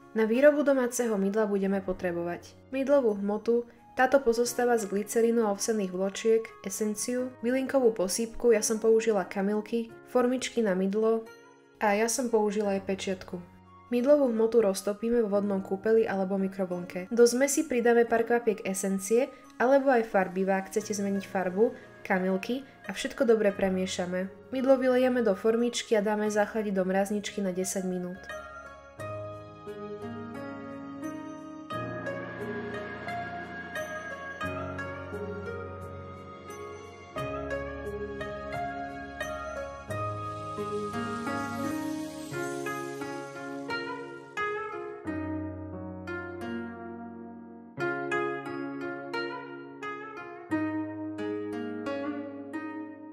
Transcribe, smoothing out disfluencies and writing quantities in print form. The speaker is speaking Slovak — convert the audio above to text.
Na výrobu domáceho mydla budeme potrebovať mydlovú hmotu, táto pozostáva z glycerínu a ovsených vločiek, esenciu, bylinkovú posýpku, ja som použila kamilky, formičky na mydlo a ja som použila aj pečiatku. Mydlovú hmotu roztopíme vo vodnom kúpeli alebo mikrovlnke. Do zmesi pridáme pár kvapiek esencie alebo aj farbiva, ak chcete zmeniť farbu, kamilky a všetko dobre premiešame. Mydlo vylejeme do formičky a dáme zachladiť do mrazničky na 10 minút.